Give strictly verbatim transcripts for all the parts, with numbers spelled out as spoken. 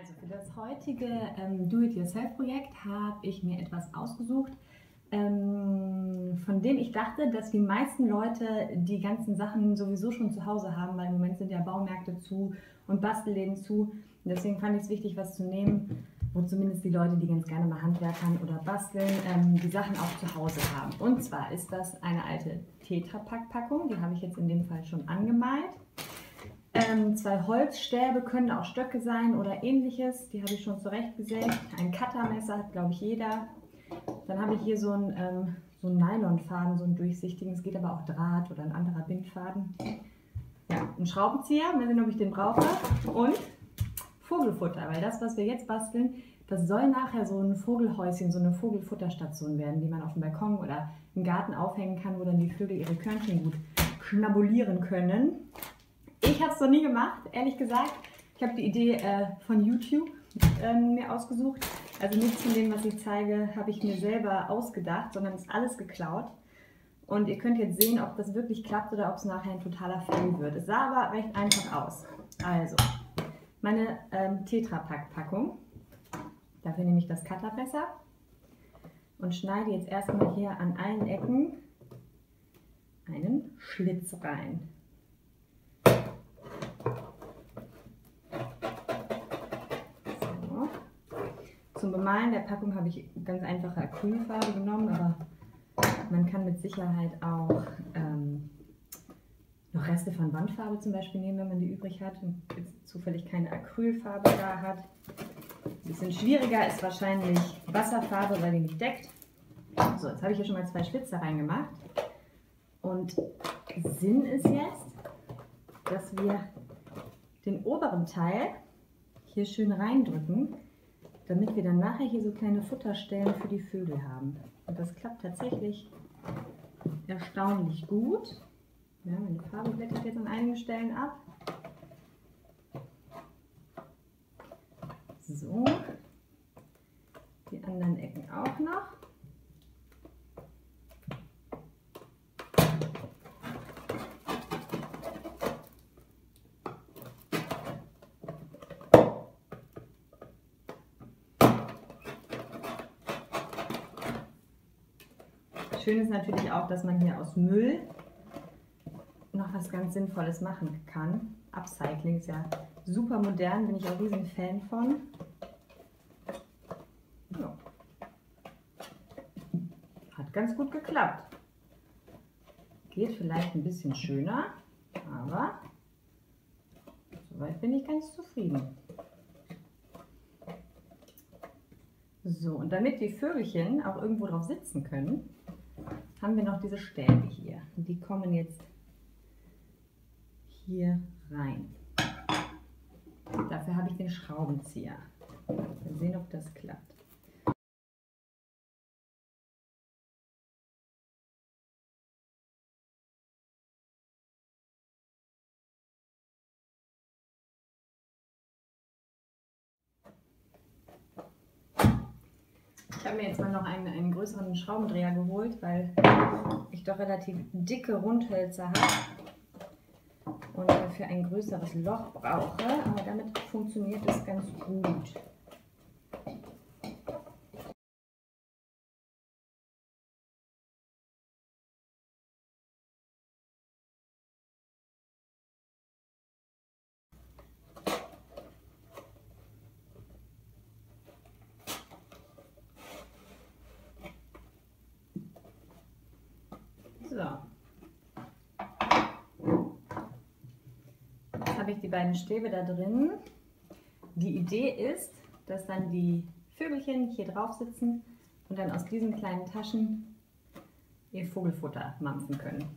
Also für das heutige ähm, Do-it-yourself-Projekt habe ich mir etwas ausgesucht, ähm, von dem ich dachte, dass die meisten Leute die ganzen Sachen sowieso schon zu Hause haben, weil im Moment sind ja Baumärkte zu und Bastelläden zu. Und deswegen fand ich es wichtig, was zu nehmen, wo zumindest die Leute, die ganz gerne mal Handwerkern oder basteln, ähm, die Sachen auch zu Hause haben. Und zwar ist das eine alte Tetra-Pak-Packung, die habe ich jetzt in dem Fall schon angemalt. Ähm, zwei Holzstäbe, können auch Stöcke sein oder ähnliches, die habe ich schon zurechtgesägt. Ein Cuttermesser hat, glaube ich, jeder. Dann habe ich hier so einen, ähm, so einen Nylonfaden, so einen durchsichtigen, es geht aber auch Draht oder ein anderer Bindfaden. Ja, ein Schraubenzieher, mal sehen, ob ich den brauche. Und Vogelfutter, weil das, was wir jetzt basteln, das soll nachher so ein Vogelhäuschen, so eine Vogelfutterstation werden, die man auf dem Balkon oder im Garten aufhängen kann, wo dann die Vögel ihre Körnchen gut schnabulieren können. Ich habe es noch nie gemacht, ehrlich gesagt. Ich habe die Idee äh, von YouTube äh, mir ausgesucht. Also nichts von dem, was ich zeige, habe ich mir selber ausgedacht, sondern ist alles geklaut. Und ihr könnt jetzt sehen, ob das wirklich klappt oder ob es nachher ein totaler Fail wird. Es sah aber recht einfach aus. Also, meine ähm, Tetra-Pak-Packung. Dafür nehme ich das Cuttermesser und schneide jetzt erstmal hier an allen Ecken einen Schlitz rein. Zum Bemalen der Packung habe ich ganz einfache Acrylfarbe genommen, aber man kann mit Sicherheit auch ähm, noch Reste von Wandfarbe zum Beispiel nehmen, wenn man die übrig hat und jetzt zufällig keine Acrylfarbe da hat. Ein bisschen schwieriger ist wahrscheinlich Wasserfarbe, weil die nicht deckt. So, jetzt habe ich hier schon mal zwei Schlitze reingemacht und Sinn ist jetzt, dass wir den oberen Teil hier schön reindrücken, damit wir dann nachher hier so kleine Futterstellen für die Vögel haben. Und das klappt tatsächlich erstaunlich gut. Ja, meine Farbe blättert jetzt an einigen Stellen ab. So, die anderen Ecken auch noch. Schön ist natürlich auch, dass man hier aus Müll noch was ganz Sinnvolles machen kann. Upcycling ist ja super modern, bin ich auch riesen Fan von. Ja. Hat ganz gut geklappt. Geht vielleicht ein bisschen schöner, aber soweit bin ich ganz zufrieden. So, und damit die Vögelchen auch irgendwo drauf sitzen können, haben wir noch diese Stäbe hier. Und die kommen jetzt hier rein. Dafür habe ich den Schraubenzieher. Mal sehen, ob das klappt. Ich habe mir jetzt mal noch einen, einen größeren Schraubendreher geholt, weil ich doch relativ dicke Rundhölzer habe und dafür ein größeres Loch brauche, aber damit funktioniert es ganz gut. So. Jetzt habe ich die beiden Stäbe da drin. Die Idee ist, dass dann die Vögelchen hier drauf sitzen und dann aus diesen kleinen Taschen ihr Vogelfutter mampfen können.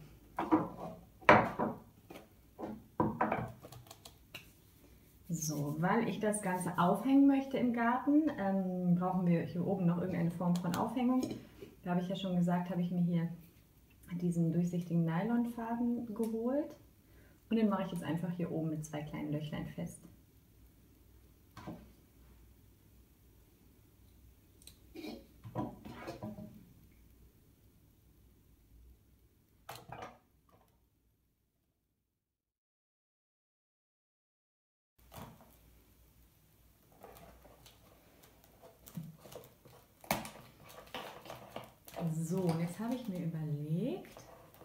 So, weil ich das Ganze aufhängen möchte im Garten, ähm, brauchen wir hier oben noch irgendeine Form von Aufhängung. Da habe ich ja schon gesagt, habe ich mir hier diesen durchsichtigen Nylonfaden geholt und den mache ich jetzt einfach hier oben mit zwei kleinen Löchlein fest. So, und jetzt habe ich mir überlegt,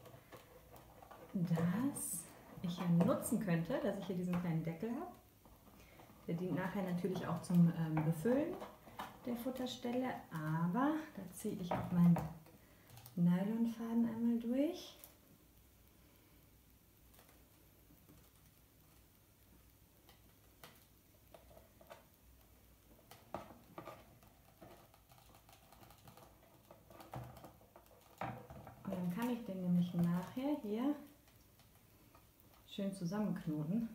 dass ich ja nutzen könnte, dass ich hier diesen kleinen Deckel habe. Der dient nachher natürlich auch zum ähm, Befüllen der Futterstelle, aber da ziehe ich auch meinen Nylonfaden einmal durch. Und dann kann ich den nämlich nachher hier schön zusammenknoten.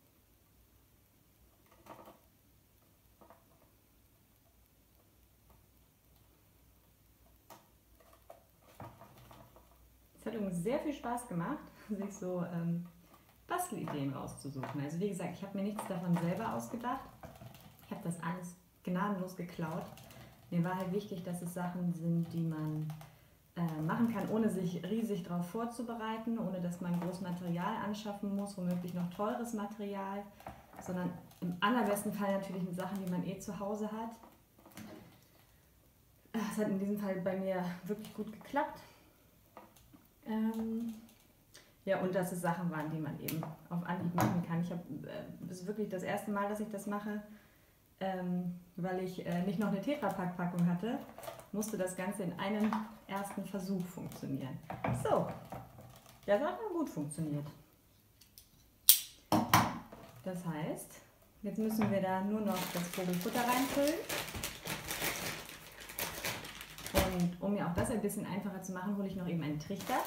Es hat übrigens sehr viel Spaß gemacht, sich so ähm, Bastelideen rauszusuchen. Also wie gesagt, ich habe mir nichts davon selber ausgedacht. Ich habe das alles gnadenlos geklaut. Mir war halt wichtig, dass es Sachen sind, die man äh, machen kann, ohne sich riesig darauf vorzubereiten, ohne dass man groß Material anschaffen muss, womöglich noch teures Material, sondern im allerbesten Fall natürlich mit Sachen, die man eh zu Hause hat. Es hat in diesem Fall bei mir wirklich gut geklappt. Ähm, ja, und dass es Sachen waren, die man eben auf Anhieb machen kann. Ich habe, äh, das ist wirklich das erste Mal, dass ich das mache, ähm, weil ich äh, nicht noch eine Tetrapack-Packung hatte, musste das Ganze in einem ersten Versuch funktionieren. So, das hat mal gut funktioniert. Das heißt, jetzt müssen wir da nur noch das Vogelfutter reinfüllen. Und um mir auch das ein bisschen einfacher zu machen, hole ich noch eben einen Trichter.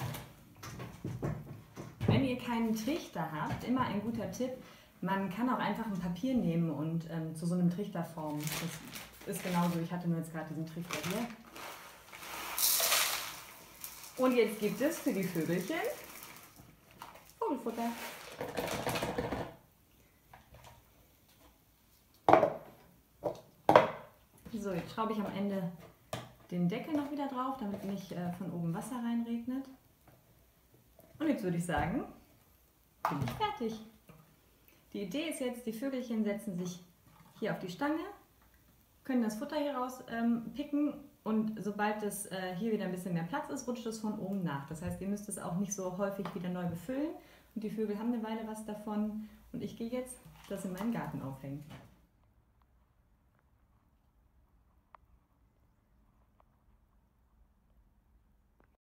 Wenn ihr keinen Trichter habt, immer ein guter Tipp, man kann auch einfach ein Papier nehmen und ähm, zu so einem Trichter formen. Das ist genauso, ich hatte nur jetzt gerade diesen Trichter hier. Und jetzt gibt es für die Vögelchen Vogelfutter. So, jetzt schraube ich am Ende den Deckel noch wieder drauf, damit nicht äh, von oben Wasser reinregnet. Und jetzt würde ich sagen, bin ich fertig. Die Idee ist jetzt, die Vögelchen setzen sich hier auf die Stange, können das Futter hier raus ähm, picken und sobald es äh, hier wieder ein bisschen mehr Platz ist, rutscht es von oben nach. Das heißt, ihr müsst es auch nicht so häufig wieder neu befüllen und die Vögel haben eine Weile was davon und ich gehe jetzt das in meinen Garten aufhängen.